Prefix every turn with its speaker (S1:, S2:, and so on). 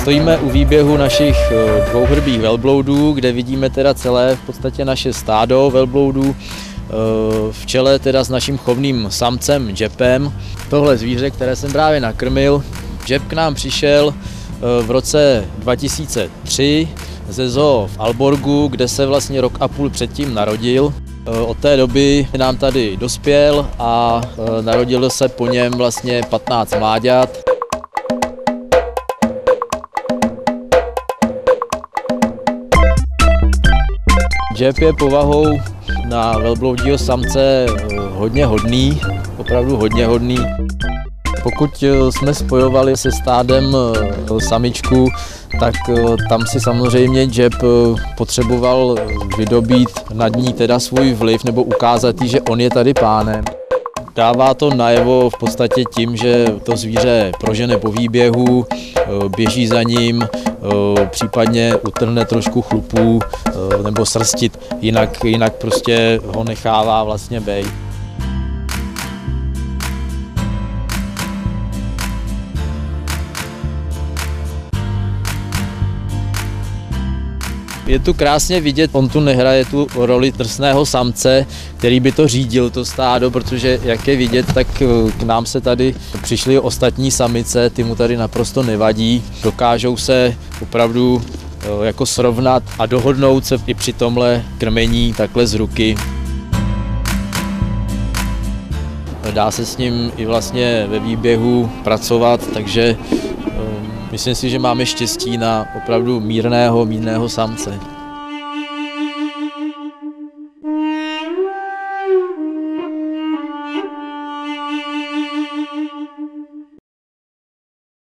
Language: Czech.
S1: Stojíme u výběhu našich dvouhrbých velbloudů, kde vidíme teda celé v podstatě naše stádo velbloudů, v čele teda s naším chovným samcem Jepem. Tohle zvíře, které jsem právě nakrmil. Jep k nám přišel v roce 2003 ze zoo v Alborgu, kde se vlastně rok a půl předtím narodil. Od té doby nám tady dospěl a narodilo se po něm vlastně 15 mláďat. Jep je povahou na velbloudího samce hodně hodný, opravdu hodně hodný. Pokud jsme spojovali se stádem samičku, tak tam si samozřejmě Jep potřeboval vydobít nad ní teda svůj vliv nebo ukázat jí, že on je tady pánem. Dává to najevo v podstatě tím, že to zvíře prožene po výběhu, běží za ním, případně utrhne trošku chlupů nebo srstit, jinak prostě ho nechává vlastně bejt. Je tu krásně vidět, on tu nehraje tu roli drsného samce, který by to řídil, to stádo, protože jak je vidět, tak k nám se tady přišly ostatní samice, ty mu tady naprosto nevadí, dokážou se opravdu jako srovnat a dohodnout se i při tomhle krmení takhle z ruky. Dá se s ním i vlastně ve výběhu pracovat, takže myslím si, že máme štěstí na opravdu mírného samce.